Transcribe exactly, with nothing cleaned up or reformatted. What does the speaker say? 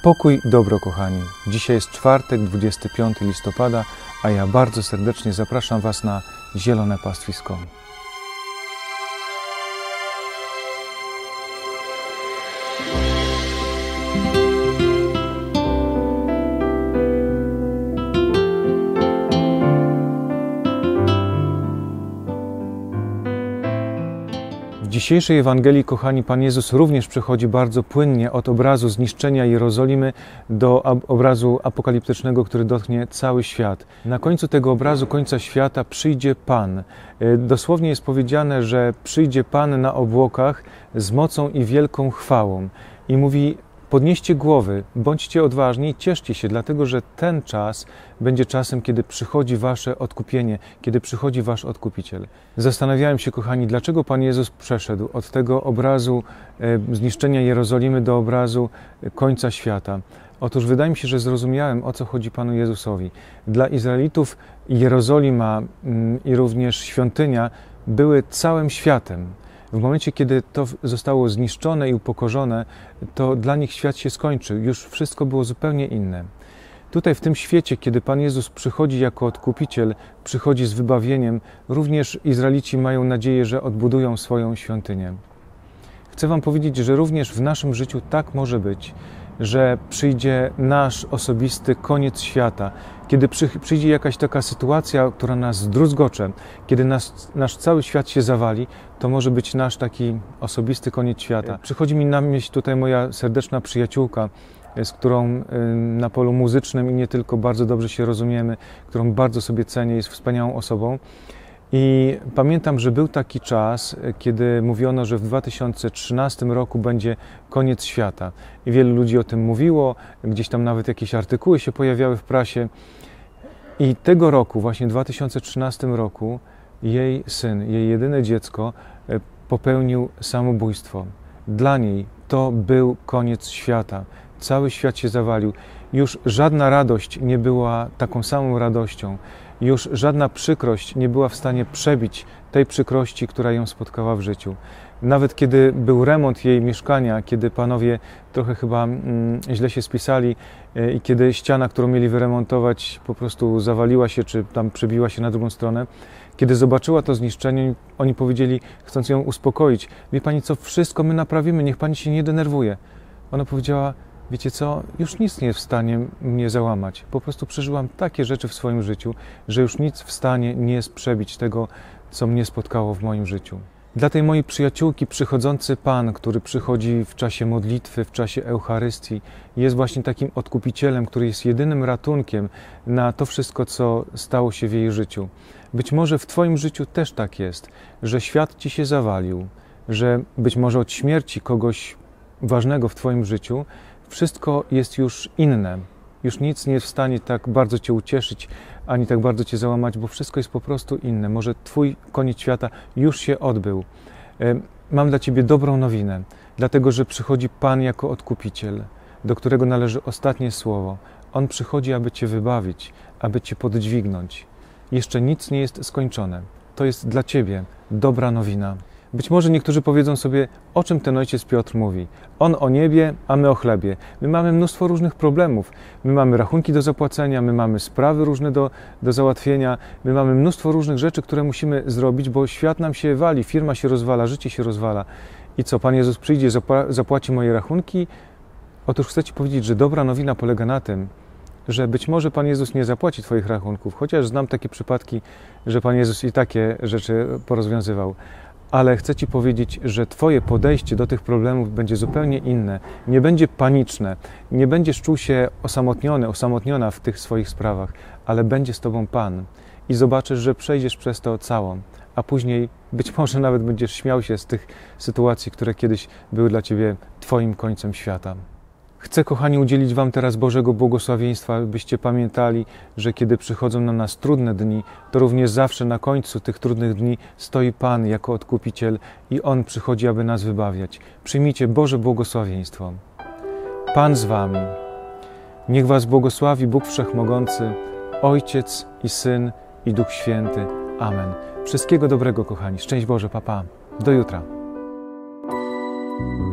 Pokój, dobro, kochani. Dzisiaj jest czwartek, dwudziestego piątego listopada, a ja bardzo serdecznie zapraszam Was na Zielone Pastwisko. W dzisiejszej Ewangelii, kochani, Pan Jezus również przechodzi bardzo płynnie od obrazu zniszczenia Jerozolimy do obrazu apokaliptycznego, który dotknie cały świat. Na końcu tego obrazu, końca świata, przyjdzie Pan. Dosłownie jest powiedziane, że przyjdzie Pan na obłokach z mocą i wielką chwałą. I mówi: podnieście głowy, bądźcie odważni i cieszcie się, dlatego że ten czas będzie czasem, kiedy przychodzi wasze odkupienie, kiedy przychodzi wasz Odkupiciel. Zastanawiałem się, kochani, dlaczego Pan Jezus przeszedł od tego obrazu e, zniszczenia Jerozolimy do obrazu końca świata. Otóż wydaje mi się, że zrozumiałem, o co chodzi Panu Jezusowi. Dla Izraelitów Jerozolima mm, i również świątynia były całym światem. W momencie, kiedy to zostało zniszczone i upokorzone, to dla nich świat się skończył. Już wszystko było zupełnie inne. Tutaj w tym świecie, kiedy Pan Jezus przychodzi jako Odkupiciel, przychodzi z wybawieniem, również Izraelici mają nadzieję, że odbudują swoją świątynię. Chcę Wam powiedzieć, że również w naszym życiu tak może być, że przyjdzie nasz osobisty koniec świata, kiedy przyjdzie jakaś taka sytuacja, która nas zdruzgocze, kiedy nas, nasz cały świat się zawali, to może być nasz taki osobisty koniec świata. Przychodzi mi na myśl tutaj moja serdeczna przyjaciółka, z którą na polu muzycznym i nie tylko bardzo dobrze się rozumiemy, którą bardzo sobie cenię, jest wspaniałą osobą. I pamiętam, że był taki czas, kiedy mówiono, że w dwa tysiące trzynastym roku będzie koniec świata. I wielu ludzi o tym mówiło, gdzieś tam nawet jakieś artykuły się pojawiały w prasie. I tego roku, właśnie w dwa tysiące trzynastym roku, jej syn, jej jedyne dziecko popełnił samobójstwo. Dla niej to był koniec świata. Cały świat się zawalił. Już żadna radość nie była taką samą radością. Już żadna przykrość nie była w stanie przebić tej przykrości, która ją spotkała w życiu. Nawet kiedy był remont jej mieszkania, kiedy panowie trochę chyba mm, źle się spisali yy, i kiedy ściana, którą mieli wyremontować, po prostu zawaliła się, czy tam przebiła się na drugą stronę, kiedy zobaczyła to zniszczenie, oni powiedzieli, chcąc ją uspokoić: wie pani co, wszystko my naprawimy, niech pani się nie denerwuje. Ona powiedziała: wiecie co, już nic nie jest w stanie mnie załamać. Po prostu przeżyłam takie rzeczy w swoim życiu, że już nic w stanie nie jest przebić tego, co mnie spotkało w moim życiu. Dla tej mojej przyjaciółki przychodzący Pan, który przychodzi w czasie modlitwy, w czasie Eucharystii, jest właśnie takim Odkupicielem, który jest jedynym ratunkiem na to wszystko, co stało się w jej życiu. Być może w Twoim życiu też tak jest, że świat Ci się zawalił, że być może od śmierci kogoś ważnego w Twoim życiu wszystko jest już inne. Już nic nie jest w stanie tak bardzo Cię ucieszyć, ani tak bardzo Cię załamać, bo wszystko jest po prostu inne. Może Twój koniec świata już się odbył. Mam dla Ciebie dobrą nowinę, dlatego że przychodzi Pan jako Odkupiciel, do którego należy ostatnie słowo. On przychodzi, aby Cię wybawić, aby Cię podźwignąć. Jeszcze nic nie jest skończone. To jest dla Ciebie dobra nowina. Być może niektórzy powiedzą sobie, o czym ten ojciec Piotr mówi. On o niebie, a my o chlebie. My mamy mnóstwo różnych problemów. My mamy rachunki do zapłacenia, my mamy sprawy różne do, do załatwienia, my mamy mnóstwo różnych rzeczy, które musimy zrobić, bo świat nam się wali, firma się rozwala, życie się rozwala. I co, Pan Jezus przyjdzie, zapłaci moje rachunki? Otóż chcę Ci powiedzieć, że dobra nowina polega na tym, że być może Pan Jezus nie zapłaci Twoich rachunków, chociaż znam takie przypadki, że Pan Jezus i takie rzeczy porozwiązywał. Ale chcę Ci powiedzieć, że Twoje podejście do tych problemów będzie zupełnie inne. Nie będzie paniczne, nie będziesz czuł się osamotniony, osamotniona w tych swoich sprawach, ale będzie z Tobą Pan i zobaczysz, że przejdziesz przez to całą, a później być może nawet będziesz śmiał się z tych sytuacji, które kiedyś były dla Ciebie Twoim końcem świata. Chcę, kochani, udzielić Wam teraz Bożego błogosławieństwa, byście pamiętali, że kiedy przychodzą na nas trudne dni, to również zawsze na końcu tych trudnych dni stoi Pan jako Odkupiciel i On przychodzi, aby nas wybawiać. Przyjmijcie Boże błogosławieństwo. Pan z Wami. Niech Was błogosławi Bóg Wszechmogący, Ojciec i Syn i Duch Święty. Amen. Wszystkiego dobrego, kochani. Szczęść Boże, pa, pa. Do jutra.